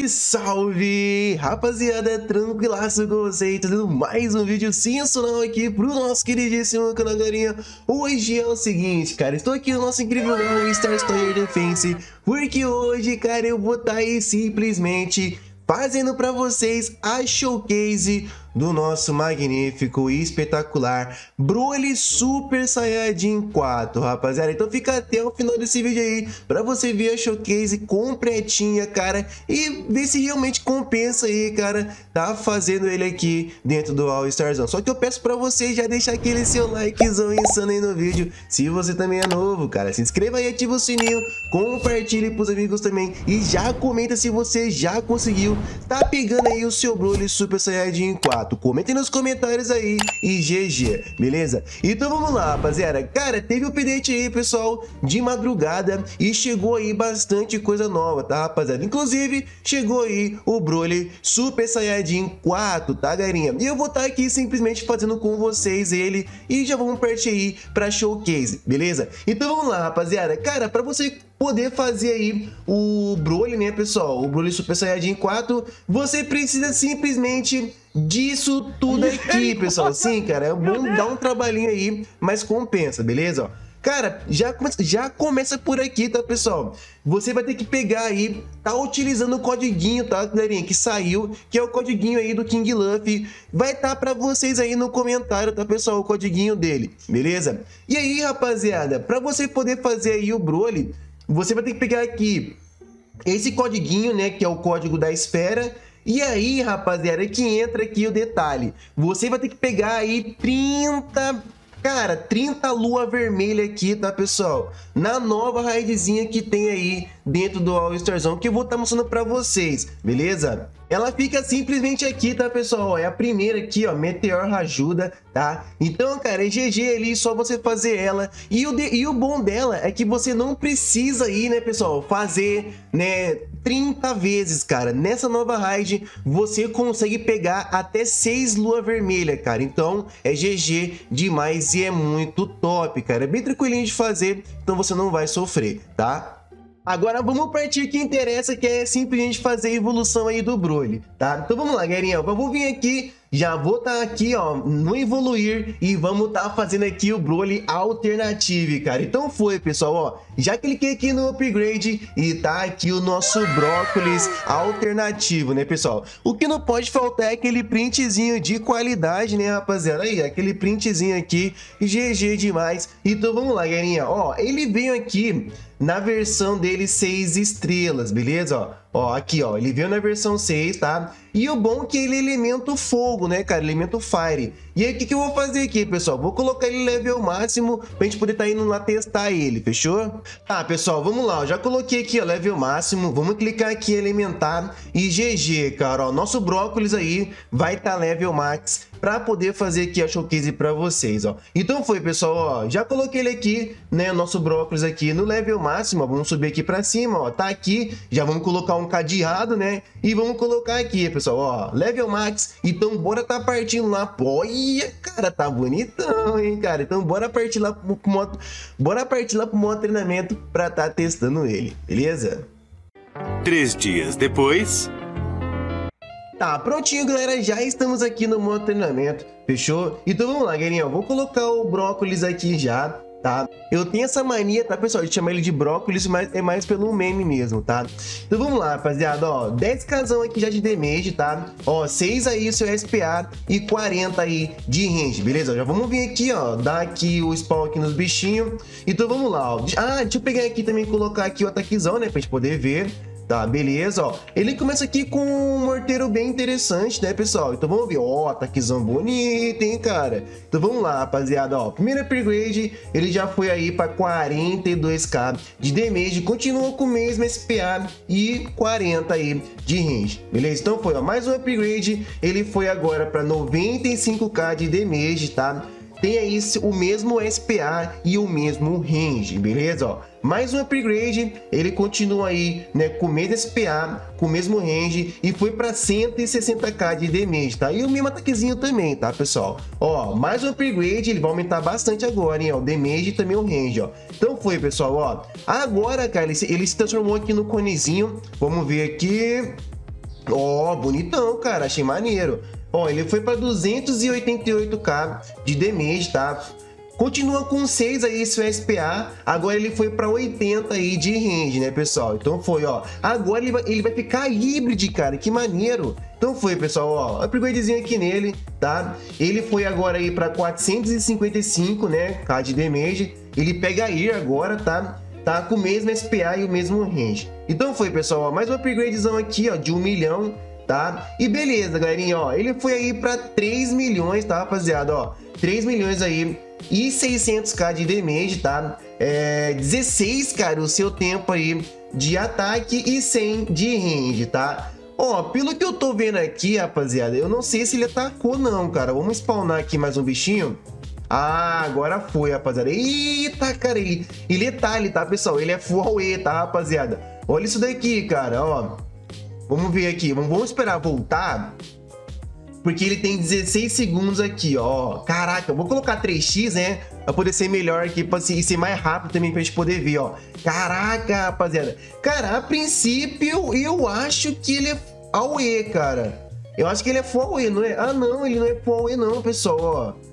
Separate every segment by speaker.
Speaker 1: Salve, salve! Rapaziada, tranquilaço com vocês, trazendo mais um vídeo sensacional aqui pro nosso queridíssimo canal, galerinha. Hoje é o seguinte, cara, estou aqui no nosso incrível Stars Tower Defense, porque hoje, cara, eu vou estar aí simplesmente fazendo pra vocês a showcase do nosso magnífico e espetacular Broly Super Saiyajin 4, rapaziada. Então fica até o final desse vídeo aí pra você ver a showcase completinha, cara, e ver se realmente compensa aí, cara, tá fazendo ele aqui dentro do All Starzão. Só que eu peço pra você já deixar aquele seu likezão insano aí no vídeo. Se você também é novo, cara, se inscreva aí, ativa o sininho, compartilhe pros amigos também e já comenta se você já conseguiu tá pegando aí o seu Broly Super Saiyajin 4. Comentem nos comentários aí e GG, beleza? Então vamos lá, rapaziada. Cara, teve o update aí, pessoal, de madrugada e chegou aí bastante coisa nova, tá, rapaziada? Inclusive, chegou aí o Broly Super Saiyajin 4, tá, galerinha? E eu vou estar aqui simplesmente fazendo com vocês ele e já vamos partir aí pra showcase, beleza? Então vamos lá, rapaziada. Cara, pra você poder fazer aí o Broly, né, pessoal? O Broly Super Saiyajin 4, você precisa simplesmente disso tudo aqui, pessoal. Sim, cara, é bom dar um trabalhinho aí, mas compensa, beleza? Ó, cara, já começa por aqui, tá, pessoal? Você vai ter que pegar aí, tá utilizando o codiguinho, tá, galerinha, que saiu, que é o codiguinho aí do King Luffy. Vai tá pra vocês aí no comentário, tá, pessoal, o codiguinho dele, beleza? E aí, rapaziada, pra você poder fazer aí o Broly, você vai ter que pegar aqui esse codiguinho, né, que é o código da esfera. E aí, rapaziada, é que entra aqui o detalhe. Você vai ter que pegar aí 30 lua vermelha aqui, tá, pessoal? Na nova raidzinha que tem aí dentro do All Starzão, que eu vou estar mostrando pra vocês, beleza? Ela fica simplesmente aqui, tá, pessoal? É a primeira aqui, ó, Meteor Rajuda, tá? Então, cara, é GG ali, só você fazer ela. E o bom dela é que você não precisa ir, né, pessoal, fazer, né, 30 vezes, cara. Nessa nova raid, você consegue pegar até 6 lua vermelha, cara. Então, é GG demais e é muito top, cara. É bem tranquilinho de fazer, então você não vai sofrer, tá? Agora vamos partir que interessa, que é simplesmente fazer a evolução aí do Broly, tá? Então vamos lá, galerinha, eu vou vir aqui, já vou estar aqui, ó, no evoluir e vamos estar fazendo aqui o Broly Alternative, cara. Então foi, pessoal, ó, já cliquei aqui no upgrade e tá aqui o nosso Brócolis Alternativo, né, pessoal? O que não pode faltar é aquele printzinho de qualidade, né, rapaziada? Aí, aquele printzinho aqui, GG demais. Então vamos lá, galerinha, ó, ele veio aqui na versão dele 6 estrelas, beleza? Ó, aqui, ó, ele veio na versão 6, tá? E o bom é que ele é elemento fogo, né, cara? Elemento fire. E aí, o que eu vou fazer aqui, pessoal? Vou colocar ele level máximo pra gente poder estar indo lá testar ele, fechou? Tá, pessoal, vamos lá. Eu já coloquei aqui, ó, level máximo. Vamos clicar aqui em elementar e GG, cara, ó. Nosso brócolis aí vai estar level max para poder fazer aqui a showcase para vocês, ó. Então foi, pessoal, ó, já coloquei ele aqui, né, nosso brócolis aqui no level máximo, ó. Vamos subir aqui para cima, ó, tá aqui, já vamos colocar um cadeado, né, e vamos colocar aqui, pessoal, ó, level max. Então bora tá partindo lá, olha, cara, tá bonitão, hein, cara. Então bora partir lá pro modo treinamento para tá testando ele, beleza?
Speaker 2: 3 dias depois.
Speaker 1: Tá, prontinho, galera, já estamos aqui no modo treinamento, fechou? Então vamos lá, galerinha, eu vou colocar o brócolis aqui já, tá? Eu tenho essa mania, tá, pessoal, de chamar ele de brócolis, mas é mais pelo meme mesmo, tá? Então vamos lá, rapaziada, ó, 10kzão aqui já de damage, tá? Ó, 6 aí o seu SPA e 40 aí de range, beleza? Já vamos vir aqui, ó, dar aqui o spawn aqui nos bichinhos. Então vamos lá, ó. Ah, deixa eu pegar aqui também e colocar aqui o ataquezão, né, pra gente poder ver. Tá, beleza, ó. Ele começa aqui com um morteiro bem interessante, né, pessoal? Então vamos ver, ó, ataquezão bonito, hein, cara? Então vamos lá, rapaziada, ó. Primeiro upgrade, ele já foi aí pra 42k de damage, continua com o mesmo SPA e 40 aí de range, beleza? Então foi, ó, mais um upgrade, ele foi agora pra 95k de damage, tá? Tem aí o mesmo SPA e o mesmo range, beleza? Ó, mais um upgrade, ele continua aí, né, com o mesmo SPA, com o mesmo range e foi para 160k de damage, tá? E o mesmo ataquezinho também, tá, pessoal? Ó, mais um upgrade, ele vai aumentar bastante agora, hein? Ó, o damage e também o range, ó. Então foi, pessoal, ó. Agora, cara, ele se transformou aqui no conezinho. Vamos ver aqui. Ó, bonitão, cara, achei maneiro. Ó, ele foi para 288k de damage, tá? Continua com 6 aí seu SPA, agora ele foi para 80 aí de range, né, pessoal? Então foi, ó. Agora ele vai ficar híbrido, cara, que maneiro. Então foi, pessoal, ó, upgradezinho aqui nele, tá? Ele foi agora aí para 455, né, k de damage. Ele pega aí agora, tá? Tá com o mesmo SPA e o mesmo range. Então foi, pessoal, ó, mais um upgradezão aqui, ó, de 1 milhão, tá? E beleza, galerinha, ó, ele foi aí para 3 milhões, tá, rapaziada, ó. 3 milhões aí e 600k de damage, tá? 16, cara, o seu tempo aí de ataque e 100 de range, tá? Ó, pelo que eu tô vendo aqui, rapaziada, eu não sei se ele atacou não, cara. Vamos spawnar aqui mais um bichinho. Ah, agora foi, rapaziada. Eita, cara, ele é tile, tá, pessoal? Ele é full AOE, tá, rapaziada? Olha isso daqui, cara, ó. Vamos ver aqui, vamos esperar voltar, porque ele tem 16 segundos aqui, ó. Caraca, eu vou colocar 3x, né? Pra poder ser melhor aqui, pra ser mais rápido também, pra gente poder ver, ó. Caraca, rapaziada. Cara, a princípio, eu acho que ele é AOE, cara. Eu acho que ele é full AOE, não é? Ah, não, ele não é full AOE não, pessoal, ó.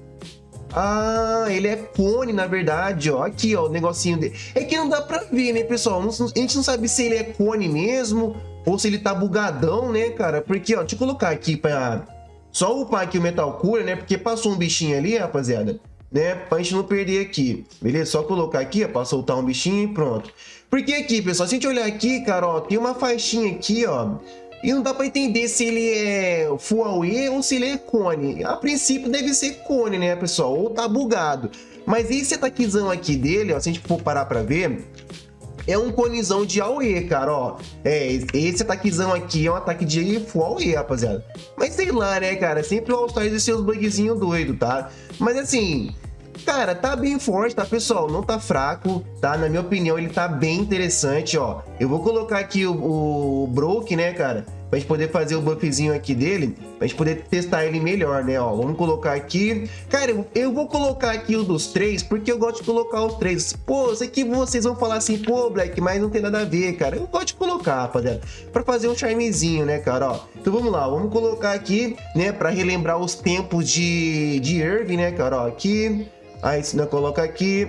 Speaker 1: Ah, ele é cone, na verdade, ó. Aqui, ó, o negocinho dele. É que não dá pra ver, né, pessoal? A gente não sabe se ele é cone mesmo ou se ele tá bugadão, né, cara? Porque, ó, deixa eu colocar aqui pra... Só upar aqui o Metal Cura, né? Porque passou um bichinho ali, rapaziada, né? Pra gente não perder aqui, beleza? Só colocar aqui, ó, pra soltar um bichinho e pronto. Porque aqui, pessoal, se a gente olhar aqui, cara, ó, tem uma faixinha aqui, ó. E não dá pra entender se ele é full AOE ou se ele é cone. A princípio deve ser cone, né, pessoal? Ou tá bugado. Mas esse ataquezão aqui dele, ó, se a gente for parar pra ver, é um conezão de AOE, cara, ó. Esse ataquezão aqui é um ataque de full AOE, rapaziada. Mas sei lá, né, cara? Sempre o All-Stars e seus bugzinhos doidos, tá? Mas assim, cara, tá bem forte, tá, pessoal? Não tá fraco, tá? Na minha opinião, ele tá bem interessante, ó. Eu vou colocar aqui o Broke, né, cara? Pra gente poder fazer o buffzinho aqui dele, pra gente poder testar ele melhor, né, ó. Vamos colocar aqui. Cara, eu vou colocar aqui o dos 3, porque eu gosto de colocar os 3. Pô, eu sei que vocês vão falar assim, pô, Black, mas não tem nada a ver, cara. Eu gosto de colocar, rapaziada, pra fazer um charmezinho, né, cara, ó. Então vamos lá, vamos colocar aqui, né, pra relembrar os tempos de Irving, né, cara, ó. Aqui, aí se não coloca aqui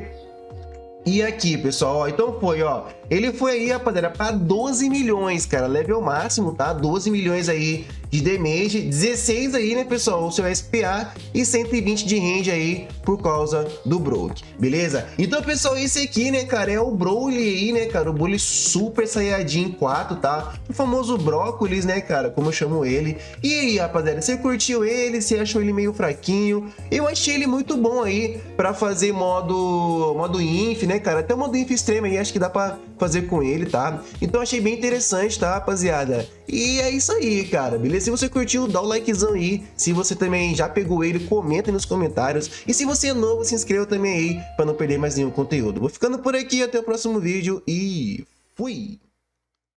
Speaker 1: e aqui, pessoal, ó. Então foi, ó. Ele foi aí, rapaziada, pra 12 milhões, cara. Level máximo, tá? 12 milhões aí de damage. 16 aí, né, pessoal? O seu SPA e 120 de range aí por causa do Broke, beleza? Então, pessoal, esse aqui, né, cara, é o Broly aí, né, cara? O Broly Super Saiyajin 4, tá? O famoso Brócolis, né, cara? Como eu chamo ele. E aí, rapaziada, você curtiu ele? Você achou ele meio fraquinho? Eu achei ele muito bom aí pra fazer modo Inf, né, cara? Até o modo Inf extremo aí, acho que dá pra fazer com ele, tá? Então achei bem interessante, tá, rapaziada? E é isso aí, cara, beleza? Se você curtiu, dá um likezão aí. Se você também já pegou ele, comenta aí nos comentários. E se você é novo, se inscreva também aí pra não perder mais nenhum conteúdo. Vou ficando por aqui, até o próximo vídeo e fui!